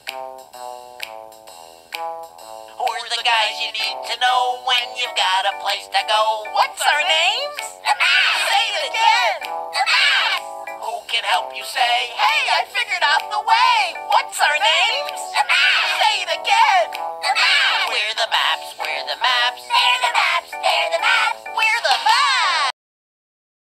Who's the guys you need to know when you've got a place to go? What's our names? Say it again. Who can help you say, hey, I figured out the way? What's our names? Say it again.